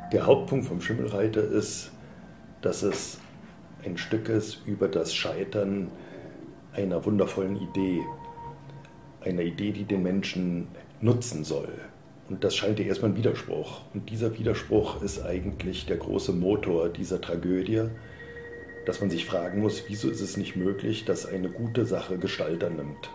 Der Hauptpunkt vom Schimmelreiter ist, dass es ein Stück ist über das Scheitern einer wundervollen Idee. Einer Idee, die den Menschen nutzen soll. Und das scheint ja erstmal ein Widerspruch. Und dieser Widerspruch ist eigentlich der große Motor dieser Tragödie, dass man sich fragen muss, wieso ist es nicht möglich, dass eine gute Sache Gestalt annimmt.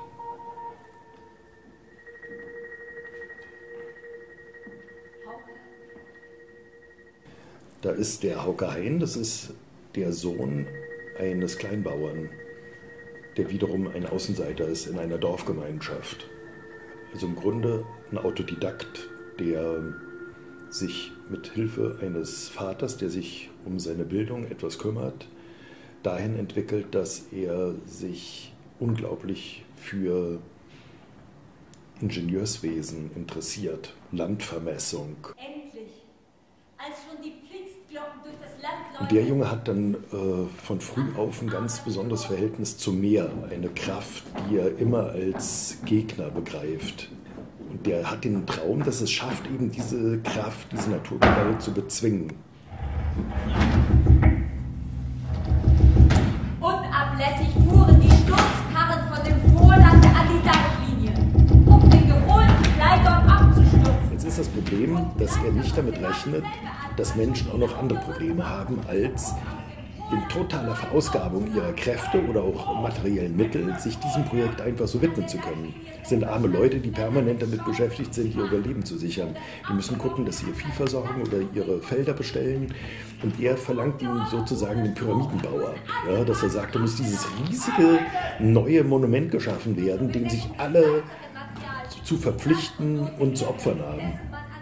Da ist der Hauke Hein, das ist der Sohn eines Kleinbauern, der wiederum ein Außenseiter ist in einer Dorfgemeinschaft. Also im Grunde ein Autodidakt, der sich mit Hilfe eines Vaters, der sich um seine Bildung etwas kümmert, dahin entwickelt, dass er sich unglaublich für Ingenieurswesen interessiert, Landvermessung. Endlich, als schon die Pfingstglocken durch das Land läuten. Und der Junge hat dann von früh auf ein ganz besonderes Verhältnis zum Meer, eine Kraft, die er immer als Gegner begreift. Und der hat den Traum, dass es schafft, eben diese Kraft, diese Naturgewalt zu bezwingen. Unablässig fuhren die Sturzkarren von dem Vorland an die Dachlinie, um den geholten Kleidorn abzustürzen. Jetzt ist das Problem, dass er nicht damit rechnet, dass Menschen auch noch andere Probleme haben, als in totaler Verausgabung ihrer Kräfte oder auch materiellen Mittel sich diesem Projekt einfach so widmen zu können. Es sind arme Leute, die permanent damit beschäftigt sind, ihr Überleben zu sichern. Die müssen gucken, dass sie ihr Vieh versorgen oder ihre Felder bestellen. Und er verlangt ihnen sozusagen den Pyramidenbau ab. Ja, dass er sagt, da muss dieses riesige neue Monument geschaffen werden, dem sich alle zu verpflichten und zu opfern haben.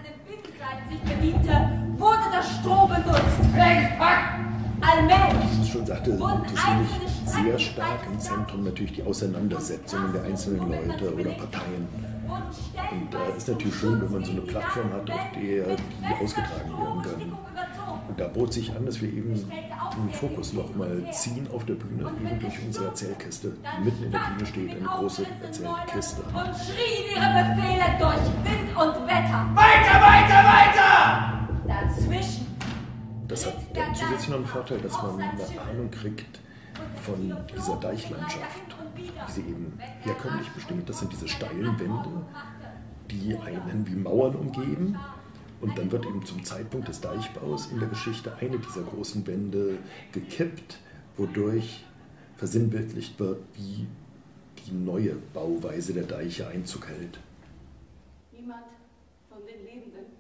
Wurde das Stroh benutzt. Allmählich. Wie ich schon sagte, interessiert mich sehr stark im Zentrum natürlich die Auseinandersetzungen der einzelnen Leute oder Parteien. Und da ist natürlich schön, wenn man so eine Plattform hat, auf der die ausgetragen werden können. Und da bot sich an, dass wir eben den Fokus nochmal ziehen auf der Bühne, eben durch unsere Erzählkiste. Mitten in der Bühne steht eine große Erzählkiste. Und schrien ihre Befehle durch Wind und Wetter. Weiter, weiter, weiter! Dazwischen. Das hat zusätzlich noch einen Vorteil, dass man eine Ahnung kriegt von dieser Deichlandschaft, wie sie eben herkömmlich besteht. Das sind diese steilen Wände, die einen wie Mauern umgeben. Und dann wird eben zum Zeitpunkt des Deichbaus in der Geschichte eine dieser großen Wände gekippt, wodurch versinnbildlicht wird, wie die neue Bauweise der Deiche Einzug hält. Niemand von den Lebenden